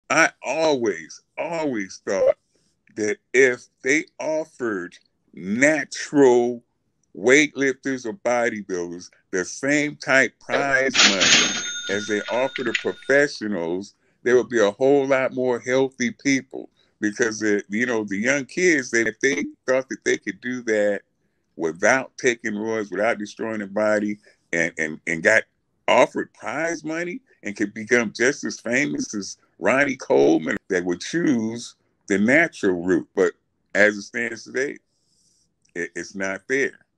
I always thought that if they offered natural weightlifters or bodybuilders the same type prize money as they offer the professionals, there would be a whole lot more healthy people. Because the young kids, that if they thought that they could do that without taking roids, without destroying their body, and got offered prize money and could become just as famous as Ronnie Coleman, that would choose the natural route. But as it stands today, it's not there.